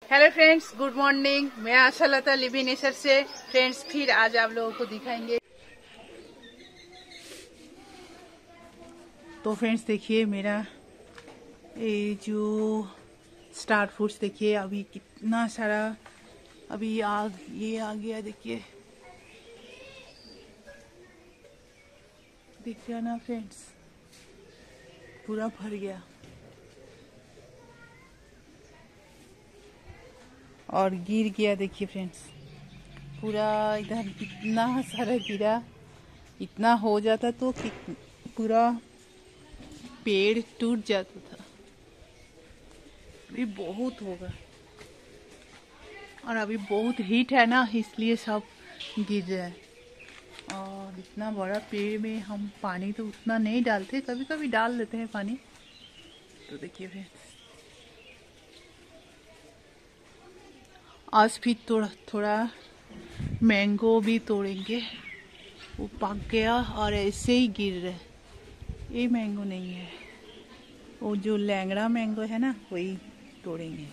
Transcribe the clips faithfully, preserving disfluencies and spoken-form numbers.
Hello friends, good morning. मैं आशा लता लिवी nature से फ्रेंड्स फिर आज आप लोगों को दिखाएंगे। तो फ्रेंड्स देखिए मेरा ये जो स्टार फ्रूट्स देखिए अभी कितना सारा अभी आग ये आ गया। देखिए दिख रहा ना फ्रेंड्स, पूरा भर गया और गिर गया। देखिए फ्रेंड्स पूरा इधर इतना सारा गिरा, इतना हो जाता तो पूरा पेड़ टूट जाता था। अभी बहुत होगा और अभी बहुत हीट है ना, इसलिए सब गिर रहा है। और इतना बड़ा पेड़ में हम पानी तो उतना नहीं डालते, कभी कभी डाल देते हैं पानी। तो देखिए फ्रेंड्स आज फिर थोड़ा थोड़ा मैंगो भी तोड़ेंगे। वो पक गया और ऐसे ही गिर रहा है। ये मैंगो नहीं है, वो जो लैंगड़ा मैंगो है ना वही तोड़ेंगे।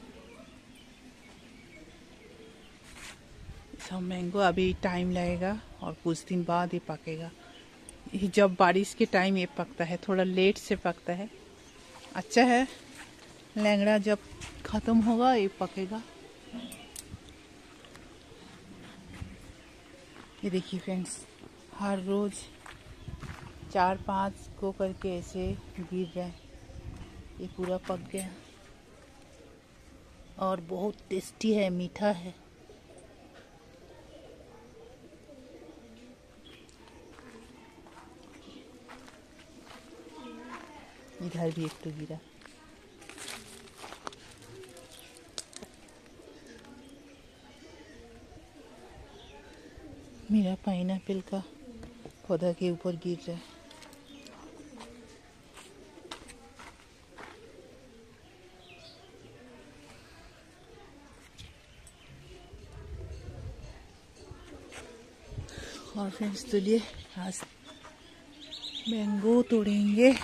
सब मैंगो अभी टाइम लगेगा और कुछ दिन बाद ये पकेगा। ये जब बारिश के टाइम ये पकता है, थोड़ा लेट से पकता है। अच्छा है, लैंगड़ा जब खत्म होगा ये पकेगा। ये देखिए फ्रेंड्स हर रोज चार पांच को करके ऐसे गिर रहा है। ये पूरा पक गया और बहुत टेस्टी है, मीठा है। इधर भी एक तो गिरा। मेरा पाइनएप्पल का पौधा के ऊपर गिर रहा है। और फ्रेंड्स चलिए आज मैंगो तोड़ेंगे।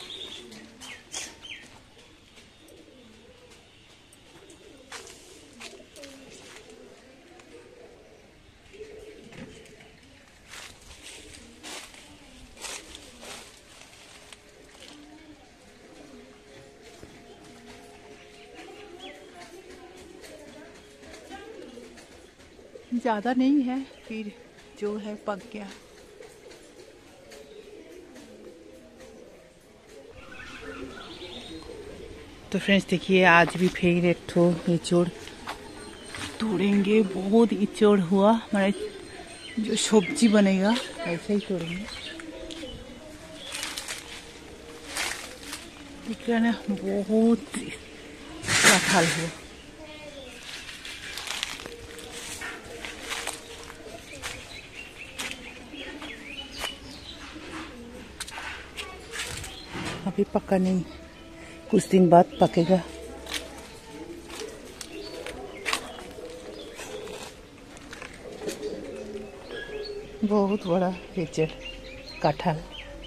ज़्यादा नहीं है, फिर जो है पक गया। तो फ्रेंड्स देखिए आज भी फिर एक ठो इचोड़ तोड़ेंगे। बहुत इचोड़ हुआ, हमारे जो सब्जी बनेगा ऐसे ही तोड़ेंगे। दिख रहा ना, बहुत कटहल हुआ। अभी पका नहीं, कुछ दिन बाद पकेगा। बहुत बड़ा इचड़ कटहल।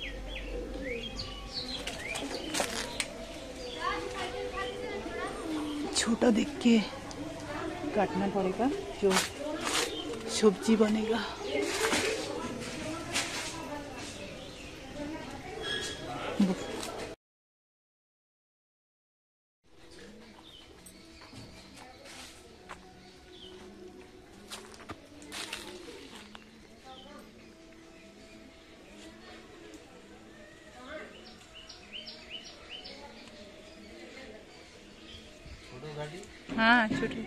छोटा देख के काटना पड़ेगा, जो सब्जी बनेगा। हाँ छोटू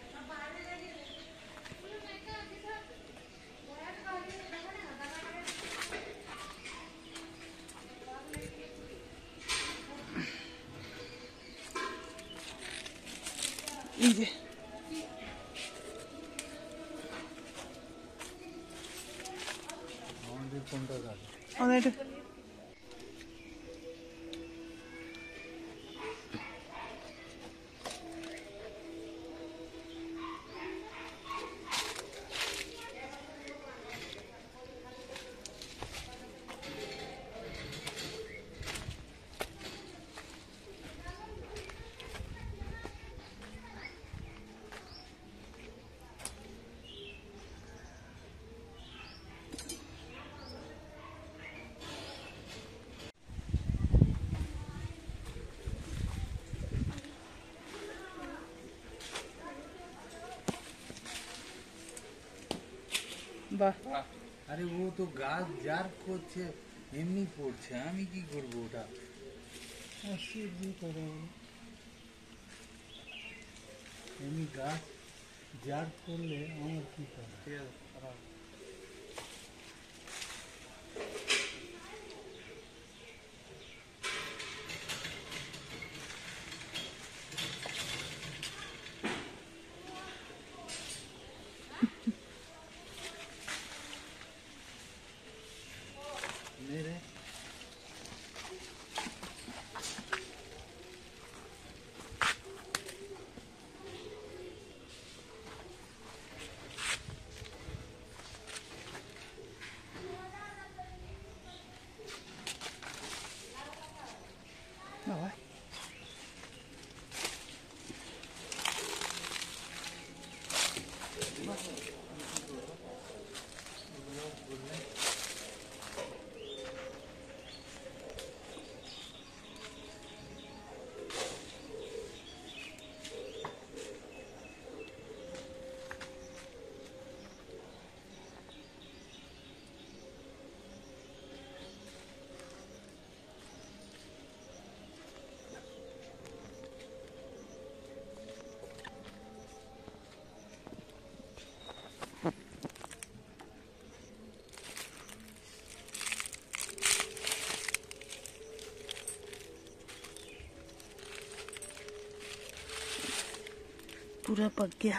이제 오늘도 বাহ, আরে ও তো গাছ যার করছে এমনি পড়ছে, আমি কি করবো ওটা? এমনি গাছ যার করলে আমার কি করা? ঠিক আছে, খারাপ। मेरे বাবা। पूरा पक गया।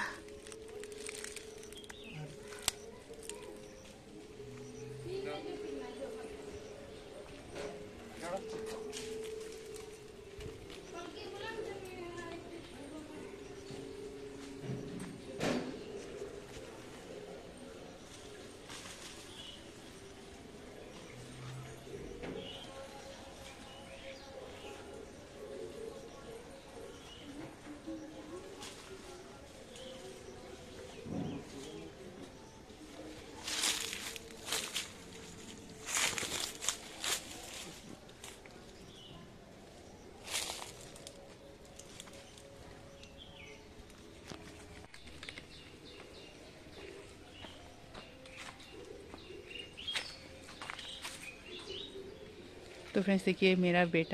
तो फ्रेंड्स देखिए मेरा बेटा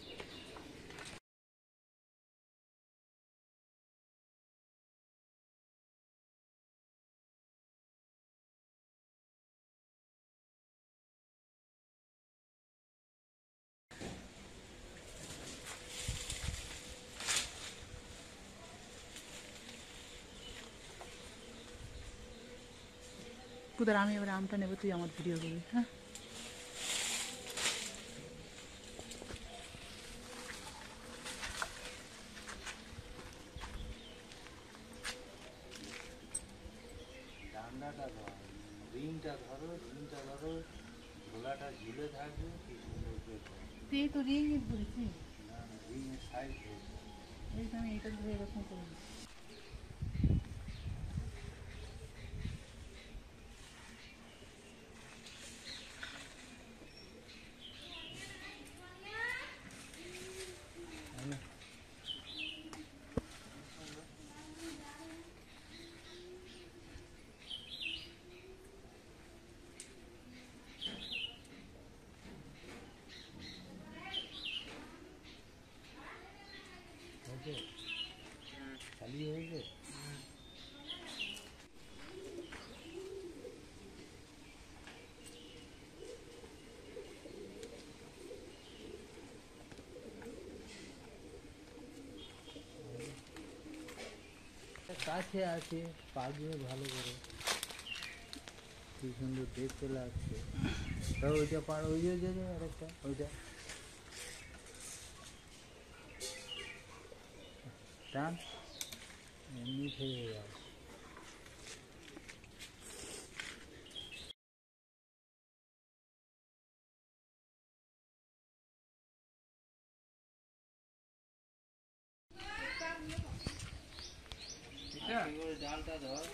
পুদার আমি এবার আমটা নেব, তুই আমার ভিডিও করবি। হ্যাঁ ডান্ডাটা ধরো, রিংটা ধরো, রিংটা ধরো, ঝোলাটা ঝুলে থাকবে, কি সুন্দর করে করো। তুই তো রিং ধরেছি, না না, রিংয়ের সাইজ ধরবে। এই তো আমি এটা ধরে এরকম করবো। খালি হয়েছে। কাছে আছে, পাকবে ভালো করে, কি সুন্দর দেখতে লাগছে। তো ওইটা পার ওই যে আরেকটা ওইটা টান, এমনি থেকে যাবে। জালটা ধর,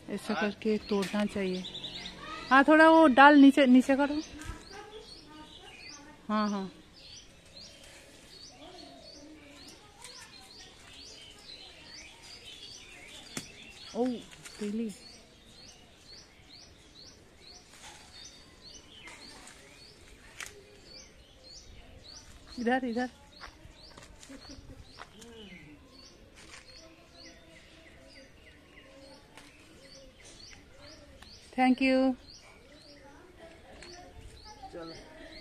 ऐसा करके तोड़ना चाहिए। हाँ थोड़ा वो डाल नीचे नीचे करो। हाँ हाँ ओ पीली इधर इधर थैंक यू। चलो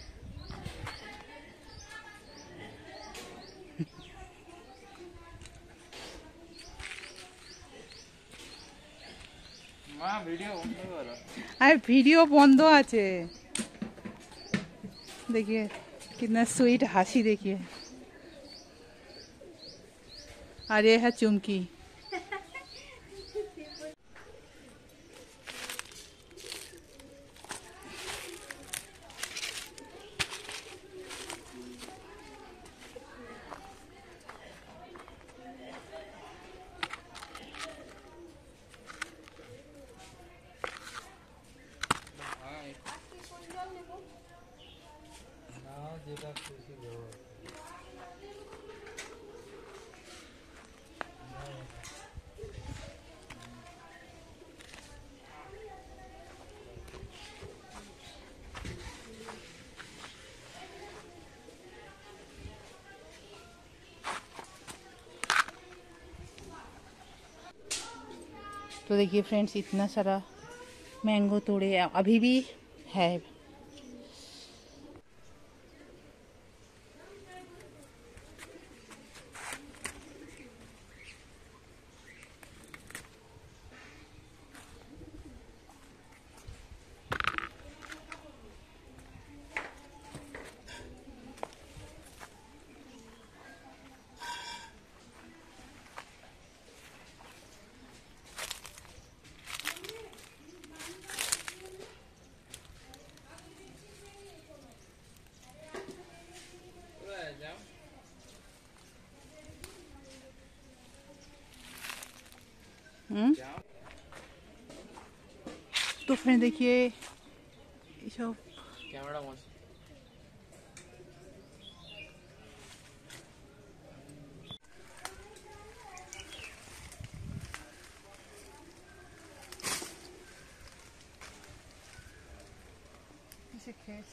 মা ভিডিও বন্ধ করো। अरे वीडियो बंद আছে। देखिए कितना स्वीट हंसी देखिए। और ये है चुमकी। নাও যেটা খুশি দেবো। तो देखिए फ्रेंड्स इतना सारा मैंगो तोड़े अभी भी है। हम्म तो फ्रेंड देखिए ये सब ক্যামেরা বন্ধ। इसे खेत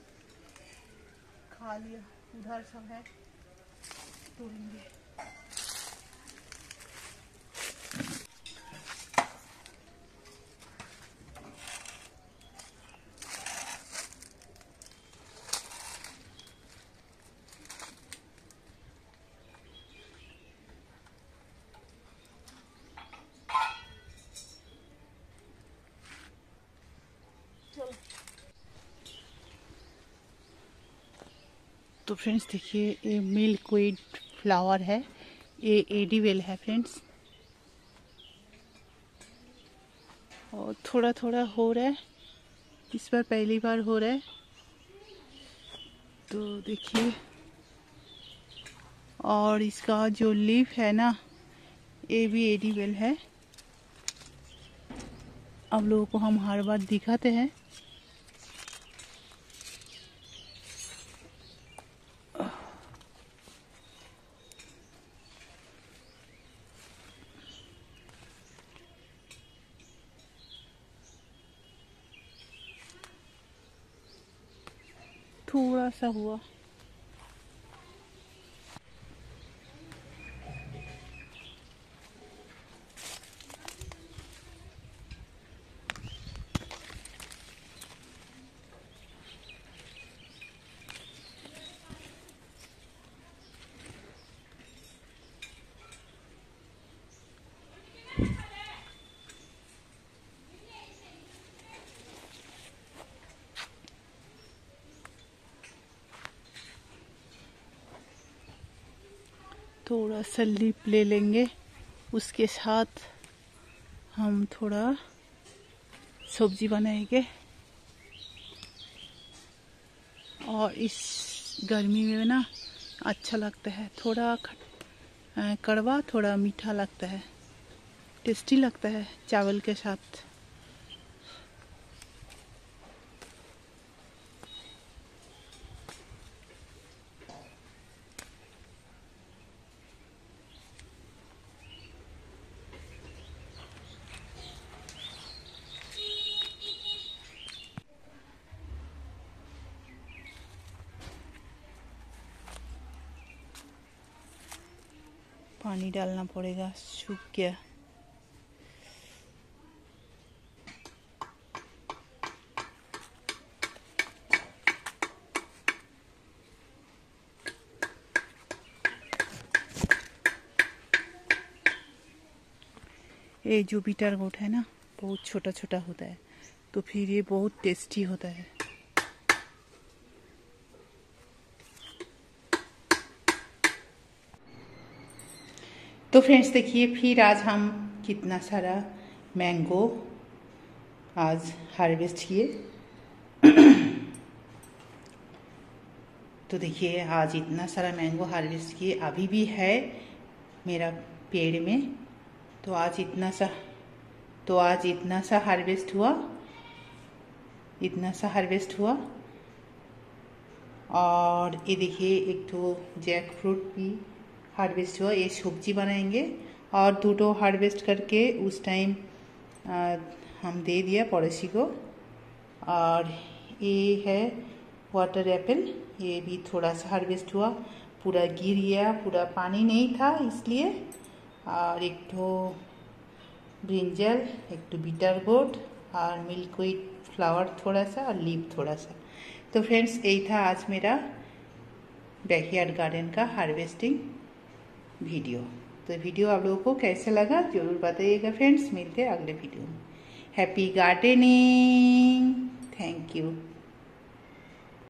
खा लिया उधर सब है तोड़ेंगे। तो फ्रेंड्स देखिए ये मिल्कवीड फ्लावर है, ये एडिबल है फ्रेंड्स। और थोड़ा थोड़ा हो रहा है, इस बार पहली बार हो रहा है। तो देखिए और इसका जो लीफ है ना ये भी एडिबल है। अब लोगों को हम हर बार दिखाते हैं। थोड़ा सा हुआ। थोड़ा सा लीप ले लेंगे, उसके साथ हम थोड़ा सब्जी बनाएंगे। और इस गर्मी में ना अच्छा लगता है, थोड़ा कड़वा थोड़ा मीठा लगता है। टेस्टी लगता है चावल के साथ। पानी डालना पड़ेगा, सूख गया। ये जो बीटर गोट है ना, बहुत छोटा छोटा होता है, तो फिर ये बहुत टेस्टी होता है। तो फ्रेंड्स देखिए, फिर आज हम कितना सारा मैंगो आज हार्वेस्ट किए। तो देखिए आज इतना सारा मैंगो हार्वेस्ट किए, अभी भी है मेरा पेड़ में। तो आज इतना सा तो आज इतना सा हार्वेस्ट हुआ इतना सा हार्वेस्ट हुआ और ये देखिए एक तो जैक फ्रूट भी हार्वेस्ट हुआ। ये सब्जी बनाएंगे और दूटो हार्वेस्ट करके उस टाइम हम दे दिया पड़ोसी को। और ये है वाटर एप्पल, ये भी थोड़ा सा हार्वेस्ट हुआ, पूरा गिर गया, पूरा पानी नहीं था इसलिए। और एक तो ब्रिंजल, एक तो बीटर गोट और मिल्कवीट फ्लावर थोड़ा सा और लीफ थोड़ा सा। तो फ्रेंड्स यही था आज मेरा बैकयार्ड गार्डन का हार्वेस्टिंग वीडियो। तो वीडियो आप लोगों को कैसे लगा जरूर बताइएगा फ्रेंड्स। मिलते हैं अगले वीडियो में। Happy gardening, thank you.